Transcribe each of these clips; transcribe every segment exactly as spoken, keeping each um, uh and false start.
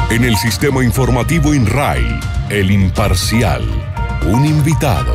En el sistema informativo INRAI, El Imparcial, un invitado.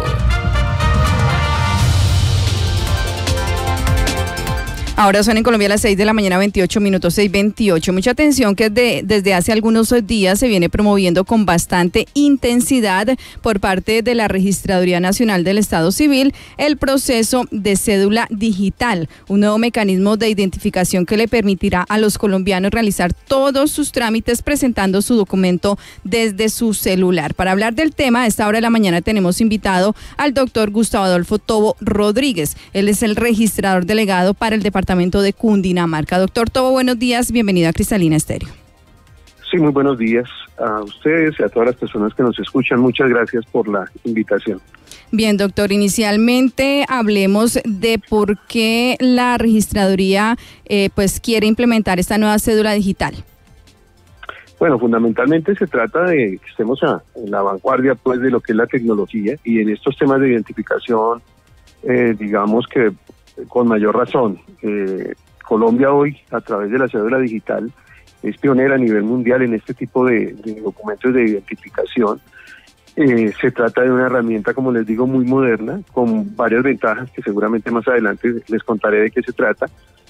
Ahora son en Colombia las seis de la mañana, veintiocho minutos, seis veintiocho. Mucha atención que de, desde hace algunos días se viene promoviendo con bastante intensidad por parte de la Registraduría Nacional del Estado Civil el proceso de cédula digital, un nuevo mecanismo de identificación que le permitirá a los colombianos realizar todos sus trámites presentando su documento desde su celular. Para hablar del tema, a esta hora de la mañana tenemos invitado al doctor Gustavo Adolfo Tobo Rodríguez. Él es el registrador delegado para el departamento de Cundinamarca. Doctor Tobo, buenos días, bienvenido a Cristalina Estéreo. Sí, muy buenos días a ustedes y a todas las personas que nos escuchan. Muchas gracias por la invitación. Bien, doctor, inicialmente hablemos de por qué la registraduría eh, pues quiere implementar esta nueva cédula digital. Bueno, fundamentalmente se trata de que estemos a, en la vanguardia pues de lo que es la tecnología, y en estos temas de identificación, eh, digamos que con mayor razón. Eh, Colombia hoy, a través de la cédula digital, es pionera a nivel mundial en este tipo de, de documentos de identificación. Eh, se trata de una herramienta, como les digo, muy moderna, con varias ventajas que seguramente más adelante les contaré de qué se trata.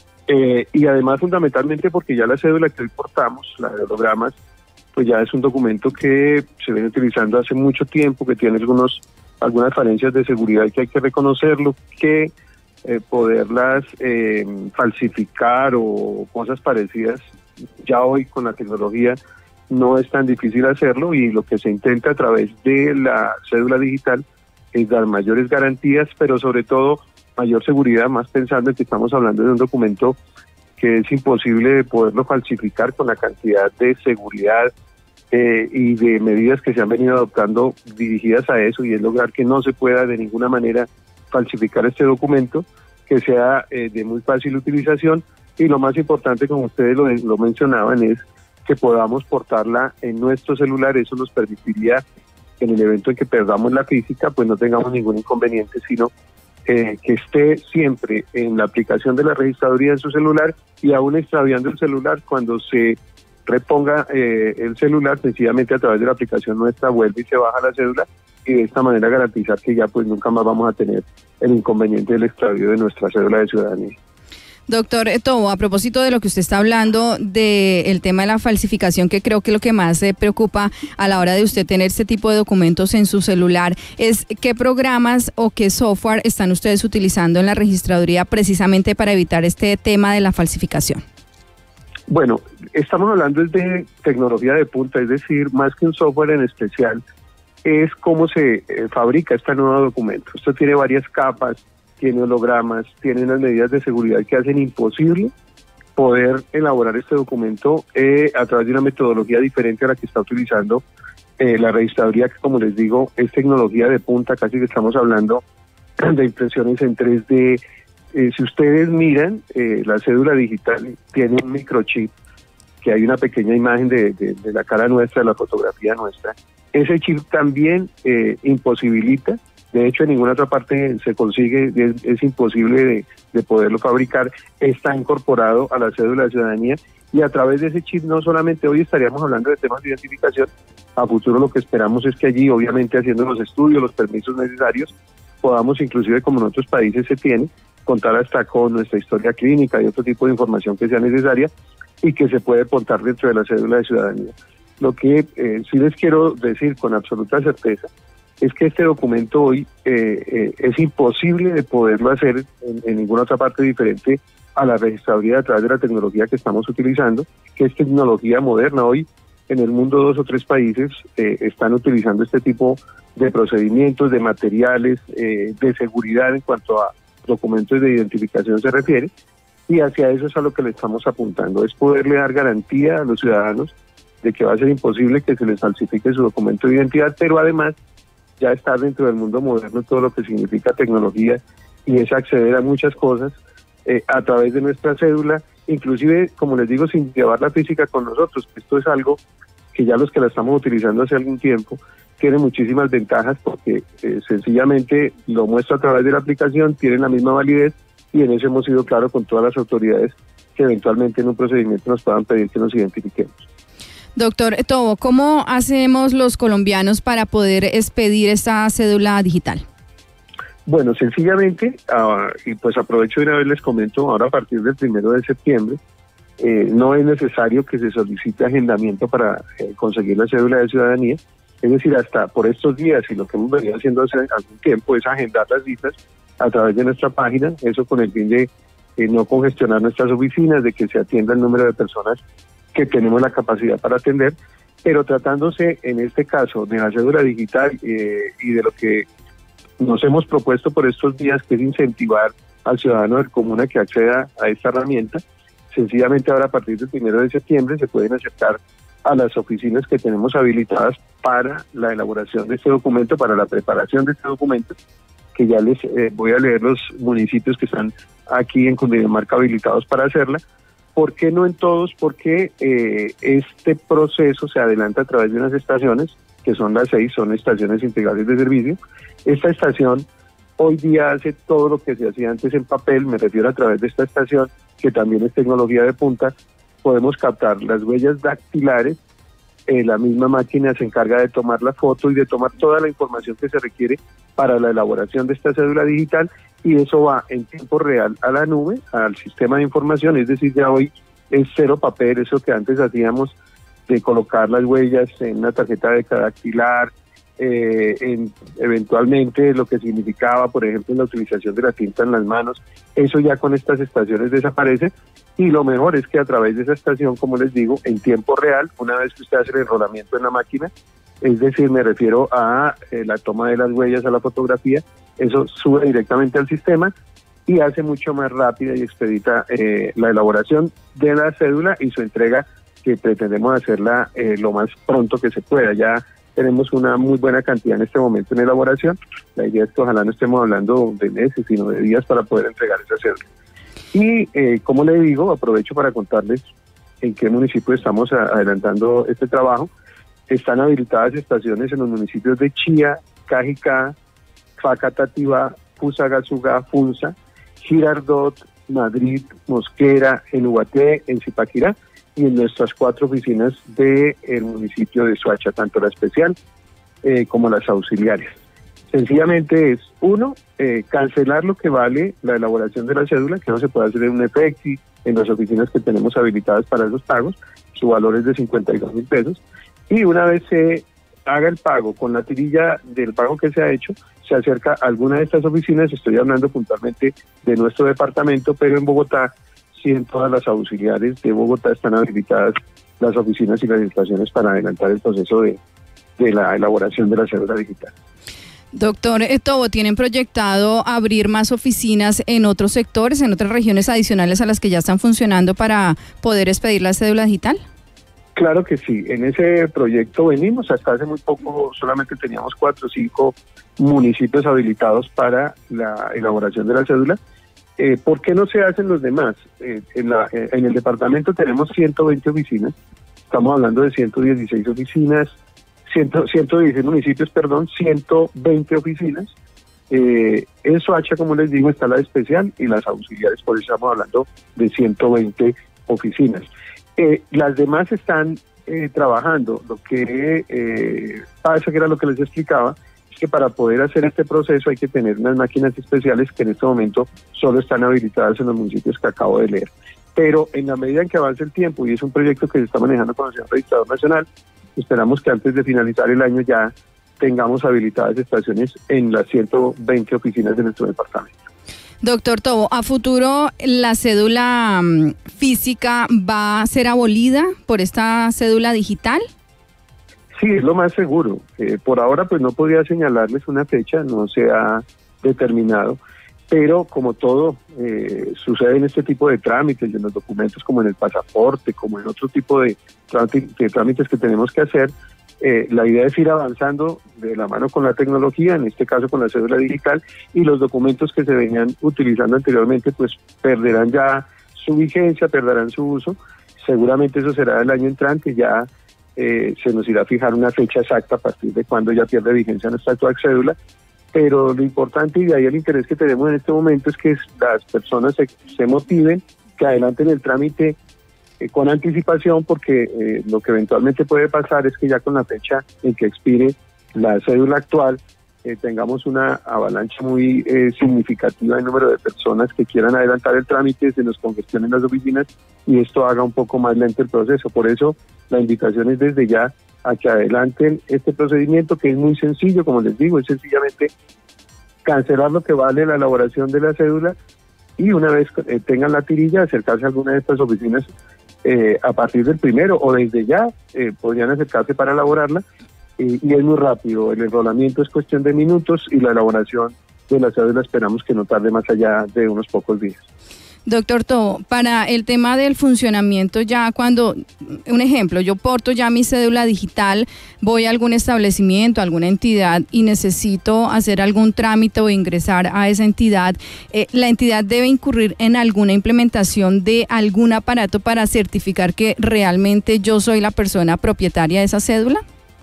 Eh, y además, fundamentalmente, porque ya la cédula que hoy portamos, la de hologramas, pues ya es un documento que se viene utilizando hace mucho tiempo, que tiene algunos algunas falencias de seguridad que hay que reconocerlo, que Eh, poderlas eh, falsificar o cosas parecidas, ya hoy con la tecnología no es tan difícil hacerlo, y lo que se intenta a través de la cédula digital es dar mayores garantías, pero sobre todo mayor seguridad, más pensando en que estamos hablando de un documento que es imposible de poderlo falsificar con la cantidad de seguridad eh, y de medidas que se han venido adoptando dirigidas a eso, y es lograr que no se pueda de ninguna manera falsificar este documento, que sea eh, de muy fácil utilización, y lo más importante, como ustedes lo, lo mencionaban, es que podamos portarla en nuestro celular. Eso nos permitiría, en el evento en que perdamos la física, pues no tengamos ningún inconveniente, sino eh, que esté siempre en la aplicación de la registraduría en su celular, y aún extraviando el celular, cuando se reponga eh, el celular, sencillamente a través de la aplicación nuestra vuelve y se baja la cédula, y de esta manera garantizar que ya pues nunca más vamos a tener el inconveniente del extravío de nuestra cédula de ciudadanía. Doctor Tobo, a propósito de lo que usted está hablando del tema de la falsificación, que creo que lo que más eh, preocupa a la hora de usted tener este tipo de documentos en su celular, es qué programas o qué software están ustedes utilizando en la registraduría precisamente para evitar este tema de la falsificación. Bueno, estamos hablando de tecnología de punta, es decir, más que un software en especial, es cómo se eh, fabrica este nuevo documento. Esto tiene varias capas, tiene hologramas, tiene unas medidas de seguridad que hacen imposible poder elaborar este documento eh, a través de una metodología diferente a la que está utilizando eh, la registraduría, que, como les digo, es tecnología de punta. Casi que estamos hablando de impresiones en tres D. Eh, si ustedes miran, eh, la cédula digital tiene un microchip, que hay una pequeña imagen de, de, de la cara nuestra, de la fotografía nuestra. Ese chip también eh, imposibilita, de hecho en ninguna otra parte se consigue, es, es imposible de, de poderlo fabricar, está incorporado a la cédula de ciudadanía, y a través de ese chip no solamente hoy estaríamos hablando de temas de identificación, a futuro lo que esperamos es que allí, obviamente haciendo los estudios, los permisos necesarios, podamos, inclusive como en otros países se tiene, contar hasta con nuestra historia clínica y otro tipo de información que sea necesaria, y que se puede portar dentro de la cédula de ciudadanía. Lo que eh, sí les quiero decir con absoluta certeza es que este documento hoy eh, eh, es imposible de poderlo hacer en, en ninguna otra parte diferente a la registraduría a través de la tecnología que estamos utilizando, que es tecnología moderna. Hoy en el mundo dos o tres países eh, están utilizando este tipo de procedimientos, de materiales, eh, de seguridad en cuanto a documentos de identificación se refiere, y hacia eso es a lo que le estamos apuntando, es poderle dar garantía a los ciudadanos de que va a ser imposible que se les falsifique su documento de identidad, pero además ya estar dentro del mundo moderno, todo lo que significa tecnología, y es acceder a muchas cosas eh, a través de nuestra cédula, inclusive, como les digo, sin llevar la física con nosotros. Esto es algo que ya los que la estamos utilizando hace algún tiempo tiene muchísimas ventajas, porque eh, sencillamente lo muestra a través de la aplicación, tiene la misma validez, y en eso hemos sido claros con todas las autoridades que eventualmente en un procedimiento nos puedan pedir que nos identifiquemos. Doctor Tobo, ¿cómo hacemos los colombianos para poder expedir esta cédula digital? Bueno, sencillamente, uh, y pues aprovecho de una vez les comento, ahora a partir del primero de septiembre, eh, no es necesario que se solicite agendamiento para eh, conseguir la cédula de ciudadanía. Es decir, hasta por estos días y lo que hemos venido haciendo hace algún tiempo es agendar las citas a través de nuestra página, eso con el fin de eh, no congestionar nuestras oficinas, de que se atienda el número de personas que tenemos la capacidad para atender, pero tratándose en este caso de la cédula digital eh, y de lo que nos hemos propuesto por estos días, que es incentivar al ciudadano del común a que acceda a esta herramienta. Sencillamente ahora a partir del primero de septiembre se pueden acercar a las oficinas que tenemos habilitadas para la elaboración de este documento, para la preparación de este documento, que ya les eh, voy a leer los municipios que están aquí en Cundinamarca habilitados para hacerla. ¿Por qué no en todos? Porque eh, este proceso se adelanta a través de unas estaciones, que son las seis, son estaciones integrales de servicio. Esta estación hoy día hace todo lo que se hacía antes en papel, me refiero a través de esta estación, que también es tecnología de punta. Podemos captar las huellas dactilares, eh, la misma máquina se encarga de tomar la foto y de tomar toda la información que se requiere para la elaboración de esta cédula digital, y eso va en tiempo real a la nube, al sistema de información. Es decir, ya hoy es cero papel, eso que antes hacíamos de colocar las huellas en una tarjeta de dactilar, eh, en, eventualmente lo que significaba, por ejemplo, la utilización de la tinta en las manos. Eso ya con estas estaciones desaparece, y lo mejor es que a través de esa estación, como les digo, en tiempo real, una vez que usted hace el enrolamiento en la máquina, es decir, me refiero a eh, la toma de las huellas, a la fotografía, eso sube directamente al sistema y hace mucho más rápida y expedita eh, la elaboración de la cédula y su entrega, que pretendemos hacerla eh, lo más pronto que se pueda. Ya tenemos una muy buena cantidad en este momento en elaboración. La idea es que ojalá no estemos hablando de meses, sino de días para poder entregar esa cédula. Y eh, como le digo, aprovecho para contarles en qué municipio estamos a, adelantando este trabajo. Están habilitadas estaciones en los municipios de Chía, Cajicá, Facatativá, Fusagasugá, Funza, Girardot, Madrid, Mosquera, en Ubaté, en Zipaquirá, y en nuestras cuatro oficinas del municipio de Soacha, tanto la especial eh, como las auxiliares. Sencillamente es, uno, eh, cancelar lo que vale la elaboración de la cédula, que no se puede hacer en un EFEXI, en las oficinas que tenemos habilitadas para esos pagos, su valor es de cincuenta y dos mil pesos, y una vez se haga el pago con la tirilla del pago que se ha hecho, se acerca a alguna de estas oficinas. Estoy hablando puntualmente de nuestro departamento, pero en Bogotá, sí, en todas las auxiliares de Bogotá están habilitadas las oficinas y las instalaciones para adelantar el proceso de, de la elaboración de la cédula digital. Doctor Tobo, ¿tienen proyectado abrir más oficinas en otros sectores, en otras regiones adicionales a las que ya están funcionando para poder expedir la cédula digital? Claro que sí, en ese proyecto venimos. Hasta hace muy poco solamente teníamos cuatro o cinco municipios habilitados para la elaboración de la cédula. Eh, ¿Por qué no se hacen los demás? Eh, en, la, eh, en el departamento tenemos ciento veinte oficinas, estamos hablando de ciento dieciséis oficinas, cien, ciento dieciséis municipios, perdón, ciento veinte oficinas. Eh, en Soacha, como les digo, está la especial y las auxiliares, por eso estamos hablando de ciento veinte oficinas. Eh, las demás están eh, trabajando. Lo que eh, pasa, que era lo que les explicaba, es que para poder hacer este proceso hay que tener unas máquinas especiales que en este momento solo están habilitadas en los municipios que acabo de leer. Pero en la medida en que avance el tiempo, y es un proyecto que se está manejando con el señor Registrador Nacional, esperamos que antes de finalizar el año ya tengamos habilitadas estaciones en las ciento veinte oficinas de nuestro departamento. Doctor Tobo, ¿a futuro la cédula um, física va a ser abolida por esta cédula digital? Sí, es lo más seguro. Eh, por ahora pues no podría señalarles una fecha, no se ha determinado, pero como todo eh, sucede en este tipo de trámites, en los documentos como en el pasaporte, como en otro tipo de, de trámites que tenemos que hacer, Eh, la idea es ir avanzando de la mano con la tecnología, en este caso con la cédula digital, y los documentos que se venían utilizando anteriormente pues perderán ya su vigencia, perderán su uso. Seguramente eso será el año entrante, ya eh, se nos irá a fijar una fecha exacta a partir de cuando ya pierde vigencia nuestra actual cédula, pero lo importante, y de ahí el interés que tenemos en este momento, es que las personas se, se motiven, que adelanten el trámite eh, con anticipación, porque eh, lo que eventualmente puede pasar es que ya con la fecha en que expire la cédula actual, eh, tengamos una avalancha muy eh, significativa de número de personas que quieran adelantar el trámite, se nos congestionen las oficinas y esto haga un poco más lento el proceso. Por eso la invitación es desde ya a que adelanten este procedimiento, que es muy sencillo, como les digo, es sencillamente cancelar lo que vale la elaboración de la cédula y una vez eh, tengan la tirilla, acercarse a alguna de estas oficinas eh, a partir del primero o desde ya eh, podrían acercarse para elaborarla eh, y es muy rápido, el enrolamiento es cuestión de minutos y la elaboración de la cédula esperamos que no tarde más allá de unos pocos días. Doctor Tobo, para el tema del funcionamiento, ya cuando, un ejemplo, yo porto ya mi cédula digital, voy a algún establecimiento, alguna entidad y necesito hacer algún trámite o ingresar a esa entidad, eh, ¿la entidad debe incurrir en alguna implementación de algún aparato para certificar que realmente yo soy la persona propietaria de esa cédula?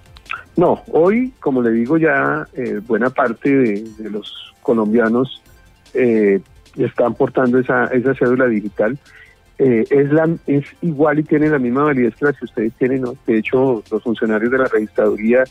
No, hoy, como le digo, ya eh, buena parte de, de los colombianos eh, están portando esa esa cédula digital, eh, es la es igual y tiene la misma validez que la que ustedes tienen, ¿no? De hecho, los funcionarios de la registraduría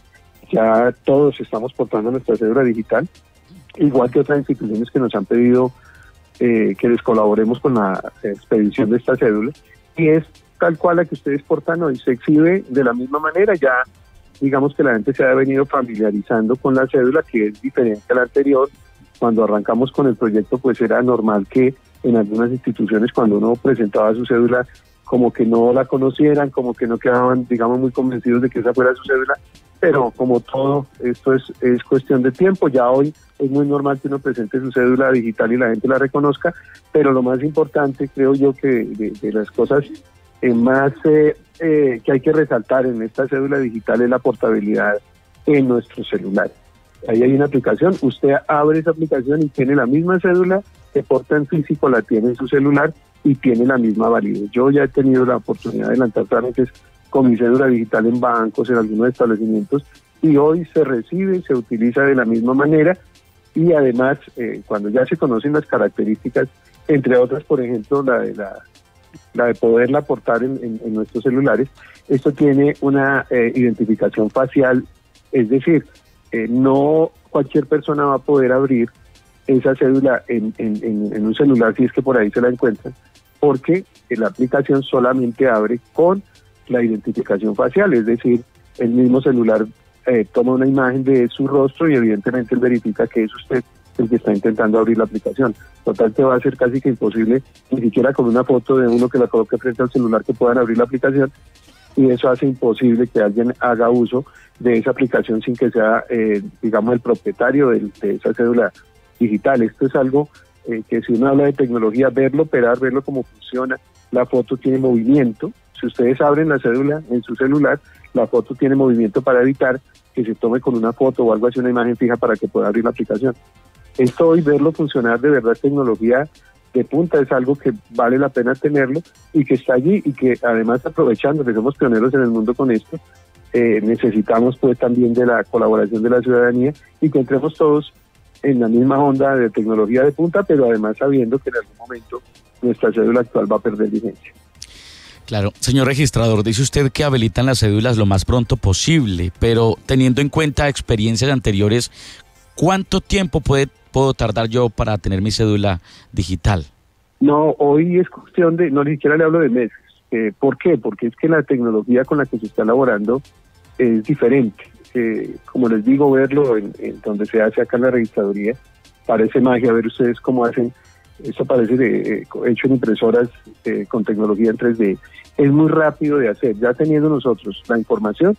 ya todos estamos portando nuestra cédula digital, igual que otras instituciones que nos han pedido eh, que les colaboremos con la expedición de esta cédula, y es tal cual la que ustedes portan hoy, se exhibe de la misma manera. Ya digamos que la gente se ha venido familiarizando con la cédula, que es diferente a la anterior. Cuando arrancamos con el proyecto, pues era normal que en algunas instituciones, cuando uno presentaba su cédula, como que no la conocieran, como que no quedaban, digamos, muy convencidos de que esa fuera su cédula, pero como todo, esto es, es cuestión de tiempo. Ya hoy es muy normal que uno presente su cédula digital y la gente la reconozca, pero lo más importante, creo yo, que de, de las cosas eh, más eh, eh, que hay que resaltar en esta cédula digital es la portabilidad en nuestros celulares. Ahí hay una aplicación, usted abre esa aplicación y tiene la misma cédula que porta en físico, la tiene en su celular y tiene la misma validez. Yo ya he tenido la oportunidad de adelantar trámites con mi cédula digital en bancos, en algunos establecimientos, y hoy se recibe, se utiliza de la misma manera, y además eh, cuando ya se conocen las características, entre otras, por ejemplo, la de la, la de poderla portar en, en, en nuestros celulares, esto tiene una eh, identificación facial, es decir, Eh, no cualquier persona va a poder abrir esa cédula en, en, en, en un celular si es que por ahí se la encuentran, porque la aplicación solamente abre con la identificación facial, es decir, el mismo celular eh, toma una imagen de su rostro y evidentemente él verifica que es usted el que está intentando abrir la aplicación. Total, que va a ser casi que imposible, ni siquiera con una foto de uno que la coloque frente al celular, que puedan abrir la aplicación, y eso hace imposible que alguien haga uso de esa aplicación sin que sea, eh, digamos, el propietario de, de esa cédula digital. Esto es algo eh, que, si uno habla de tecnología, verlo operar, verlo cómo funciona. La foto tiene movimiento. Si ustedes abren la cédula en su celular, la foto tiene movimiento para evitar que se tome con una foto o algo así una imagen fija para que pueda abrir la aplicación. Esto hoy, verlo funcionar de verdad, tecnología de punta, es algo que vale la pena tenerlo y que está allí, y que además, aprovechando que somos pioneros en el mundo con esto, eh, necesitamos pues también de la colaboración de la ciudadanía y que entremos todos en la misma onda de tecnología de punta, pero además sabiendo que en algún momento nuestra cédula actual va a perder vigencia. Claro, señor registrador, dice usted que habilitan las cédulas lo más pronto posible, pero teniendo en cuenta experiencias anteriores, ¿cuánto tiempo puede puedo tardar yo para tener mi cédula digital? No, hoy es cuestión de, no ni siquiera le hablo de meses. Eh, ¿Por qué? Porque es que la tecnología con la que se está elaborando es diferente. Eh, como les digo, verlo en, en donde se hace acá en la registraduría, parece magia. Ver ustedes cómo hacen, eso parece de, eh, hecho en impresoras eh, con tecnología en tres D. Es muy rápido de hacer. Ya teniendo nosotros la información,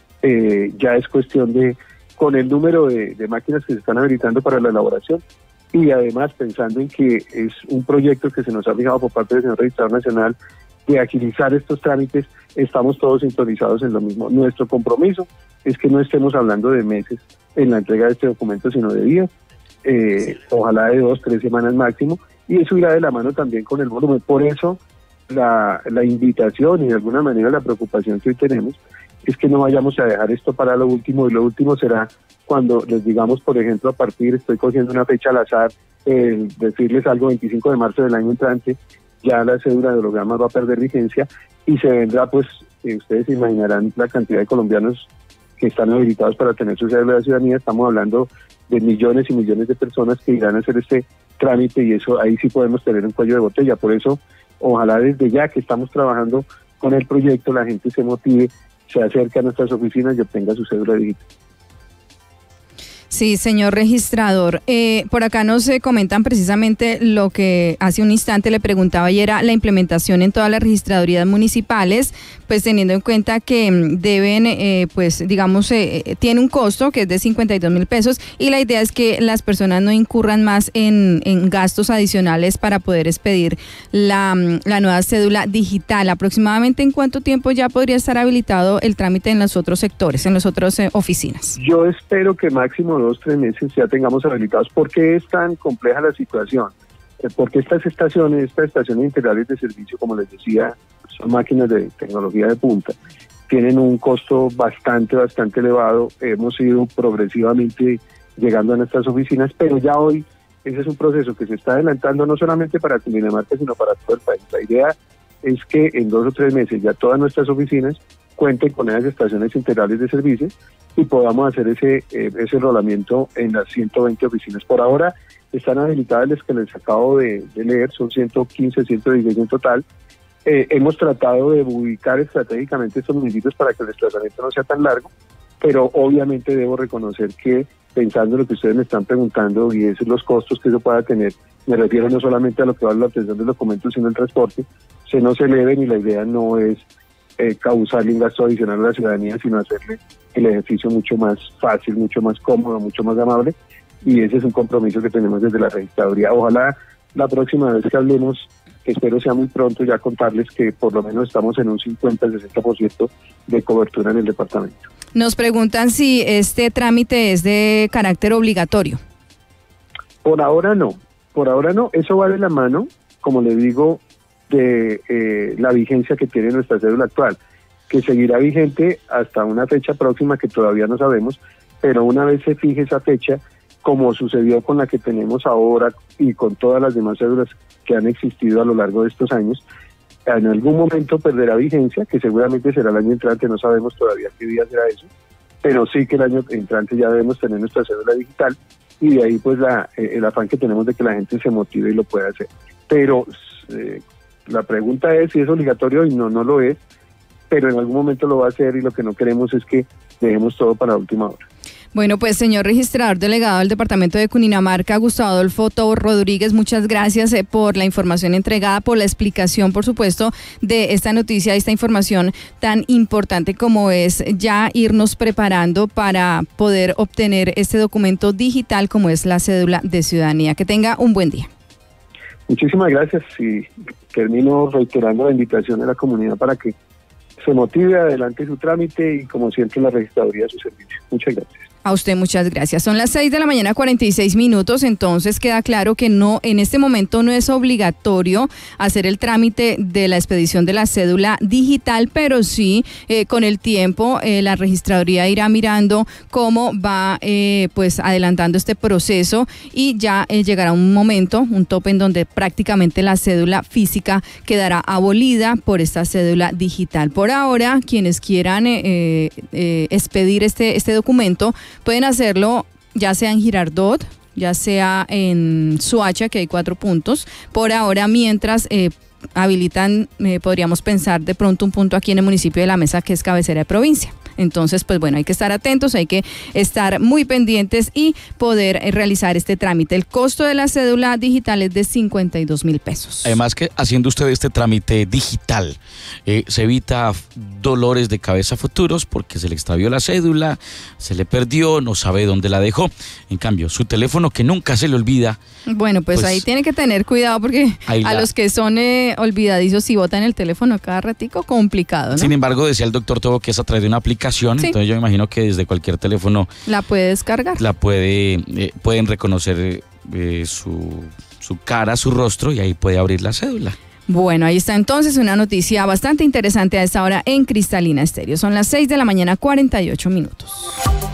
eh, ya es cuestión de, con el número de, de máquinas que se están habilitando para la elaboración, y además pensando en que es un proyecto que se nos ha fijado por parte del señor Registrador Nacional de agilizar estos trámites, estamos todos sintonizados en lo mismo. Nuestro compromiso es que no estemos hablando de meses en la entrega de este documento, sino de días, eh, ojalá de dos, tres semanas máximo, y eso irá de la mano también con el volumen. Por eso la, la invitación y de alguna manera la preocupación que hoy tenemos es que no vayamos a dejar esto para lo último, y lo último será cuando les digamos, por ejemplo, a partir, estoy cogiendo una fecha al azar, eh, decirles algo, veinticinco de marzo del año entrante, ya la cédula de hologramas va a perder vigencia y se vendrá, pues, eh, ustedes se imaginarán la cantidad de colombianos que están habilitados para tener su cédula de ciudadanía. Estamos hablando de millones y millones de personas que irán a hacer este trámite y eso ahí sí podemos tener un cuello de botella. Por eso, ojalá desde ya que estamos trabajando con el proyecto, la gente se motive, se acerque a nuestras oficinas y obtenga su cédula digital. Sí, señor registrador. Eh, por acá nos eh, comentan precisamente lo que hace un instante le preguntaba y era la implementación en todas las registradurías municipales, pues teniendo en cuenta que deben, eh, pues digamos, eh, tiene un costo que es de cincuenta y dos mil pesos y la idea es que las personas no incurran más en, en gastos adicionales para poder expedir la, la nueva cédula digital. ¿Aproximadamente en cuánto tiempo ya podría estar habilitado el trámite en los otros sectores, en las otras eh, oficinas? Yo espero que máximo dos, tres meses ya tengamos habilitados. ¿Por qué es tan compleja la situación? Eh, porque estas estaciones, estas estaciones integrales de servicio, como les decía, son máquinas de tecnología de punta, tienen un costo bastante, bastante elevado. Hemos ido progresivamente llegando a nuestras oficinas, pero ya hoy ese es un proceso que se está adelantando no solamente para Cundinamarca, sino para todo el país. La idea es que en dos o tres meses ya todas nuestras oficinas cuenten con esas estaciones integrales de servicio y podamos hacer ese eh, ese enrolamiento en las ciento veinte oficinas. Por ahora están habilitadas las que les acabo de, de leer, son ciento quince, ciento dieciséis en total. Eh, hemos tratado de ubicar estratégicamente estos municipios para que el desplazamiento no sea tan largo, pero obviamente debo reconocer que pensando en lo que ustedes me están preguntando y esos los costos que eso pueda tener, me refiero no solamente a lo que vale la obtención de documentos, sino el transporte, se nos eleven y la idea no es eh, causarle un gasto adicional a la ciudadanía, sino hacerle el ejercicio mucho más fácil, mucho más cómodo, mucho más amable, y ese es un compromiso que tenemos desde la registraduría. Ojalá la próxima vez que hablemos, que espero sea muy pronto, ya contarles que por lo menos estamos en un cincuenta a sesenta por ciento de cobertura en el departamento. Nos preguntan si este trámite es de carácter obligatorio. Por ahora no, por ahora no, eso va de la mano, como le digo, de eh, la vigencia que tiene nuestra cédula actual, que seguirá vigente hasta una fecha próxima que todavía no sabemos, pero una vez se fije esa fecha, como sucedió con la que tenemos ahora y con todas las demás cédulas que han existido a lo largo de estos años, en algún momento perderá vigencia, que seguramente será el año entrante, no sabemos todavía qué día será eso, pero sí que el año entrante ya debemos tener nuestra cédula digital y de ahí pues la, eh, el afán que tenemos de que la gente se motive y lo pueda hacer. Pero eh, la pregunta es si es obligatorio y no, no lo es, pero en algún momento lo va a hacer y lo que no queremos es que dejemos todo para la última hora. Bueno, pues señor registrador delegado del departamento de Cundinamarca, Gustavo Adolfo Tobor Rodríguez, muchas gracias eh, por la información entregada, por la explicación, por supuesto, de esta noticia, esta información tan importante como es ya irnos preparando para poder obtener este documento digital como es la cédula de ciudadanía. Que tenga un buen día. Muchísimas gracias y termino reiterando la invitación a la comunidad para que se motive, adelante su trámite y como siempre la registraduría de su servicio. Muchas gracias. A usted muchas gracias. Son las seis de la mañana, cuarenta y seis minutos, entonces queda claro que no, en este momento no es obligatorio hacer el trámite de la expedición de la cédula digital, pero sí eh, con el tiempo eh, la registraduría irá mirando cómo va eh, pues adelantando este proceso y ya eh, llegará un momento, un tope en donde prácticamente la cédula física quedará abolida por esta cédula digital. Por ahora, quienes quieran eh, eh, expedir este, este documento, pueden hacerlo ya sea en Girardot, ya sea en Soacha, que hay cuatro puntos. Por ahora, mientras eh, habilitan, eh, podríamos pensar de pronto un punto aquí en el municipio de La Mesa, que es cabecera de provincia. Entonces, pues bueno, hay que estar atentos, hay que estar muy pendientes y poder eh, realizar este trámite. El costo de la cédula digital es de cincuenta y dos mil pesos. Además que haciendo usted este trámite digital, eh, se evita dolores de cabeza futuros porque se le extravió la cédula, se le perdió, no sabe dónde la dejó. En cambio, su teléfono que nunca se le olvida. Bueno, pues, pues ahí tiene que tener cuidado porque a la... los que son eh, olvidadizos y botan el teléfono cada ratico, complicado, ¿no? Sin embargo, decía el doctor Tobo que es a través de una aplicación. Sí. Entonces yo me imagino que desde cualquier teléfono la puede descargar, la puede eh, pueden reconocer eh, su, su cara, su rostro y ahí puede abrir la cédula. Bueno, ahí está entonces una noticia bastante interesante a esta hora en Cristalina Estéreo. Son las seis de la mañana, cuarenta y ocho minutos.